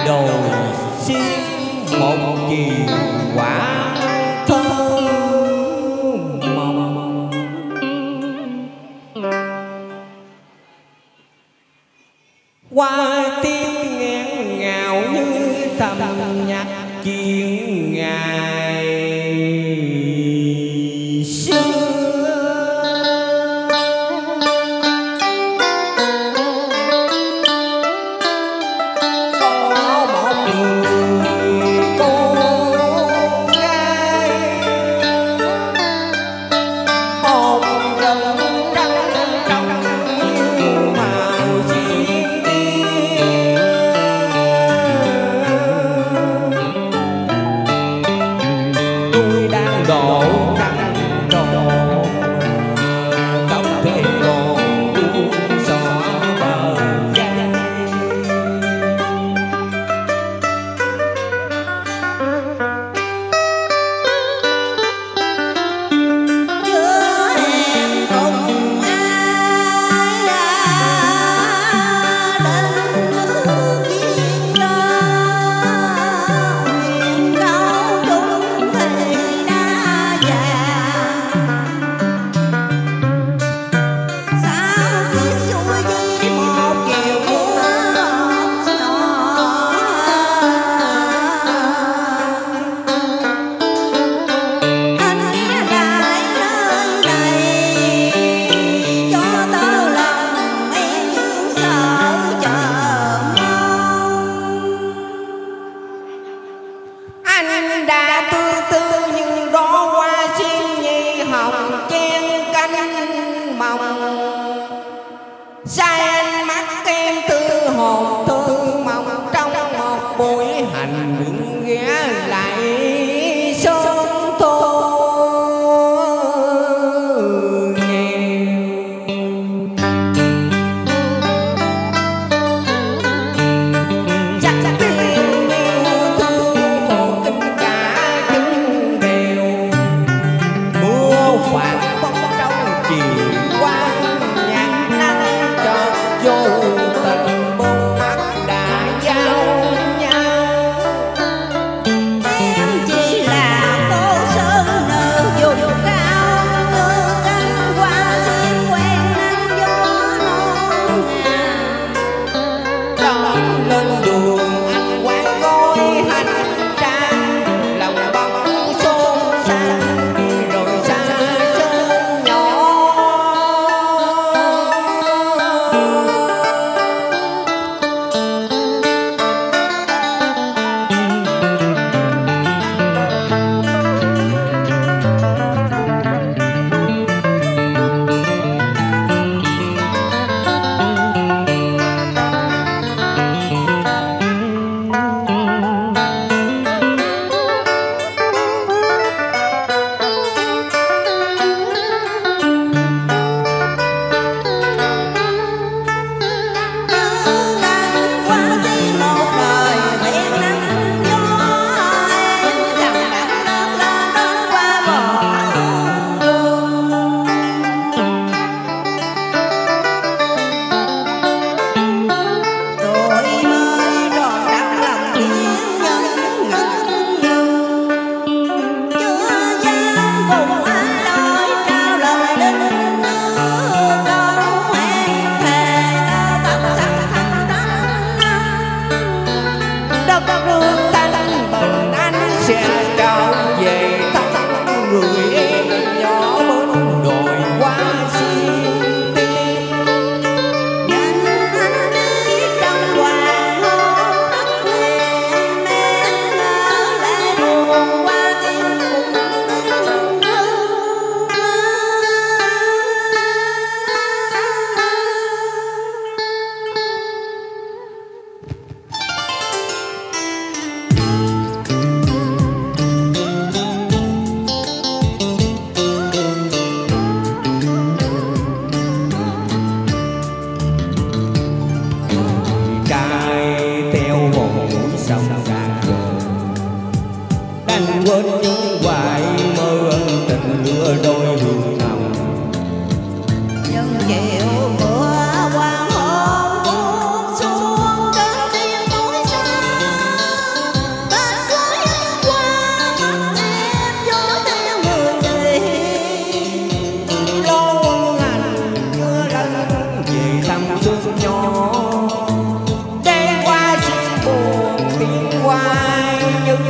đầu xiên một kỳ quả thơ mộng. Qua tiếng nghẹn ngào như thầm nhạc chuyện ngày xưa.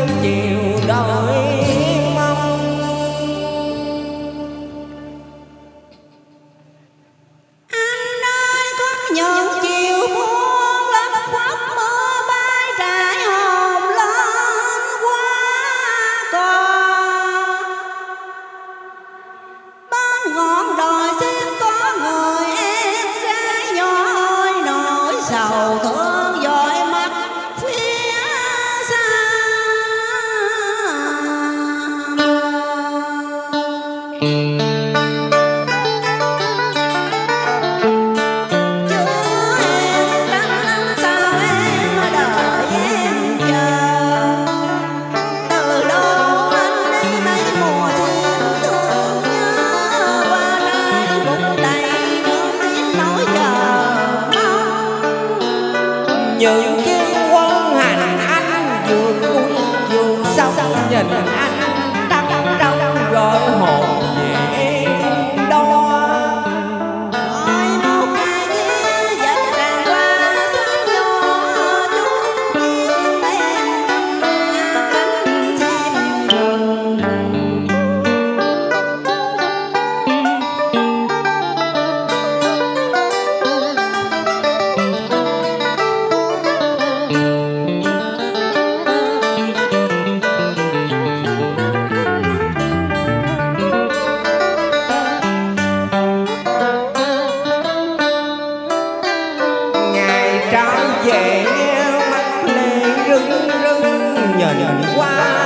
chiều đợi mong. Anh ơi có những chiều buông lấp khuất mưa bay trải hồn lên qua cò. Bên ngọn đồi xin có người em gái nhỏ ơi, nỗi sầu thương dội mắt phía xa. Những chiếc quân hành anh vườn núi vườn sông, nhìn anh đắm trong gọi hồn về đo. Ôi một ngày kia dần tràn qua sớm gió chút chim em cánh chim rừng. Ngày trở về mắt lệ rưng rưng nhìn qua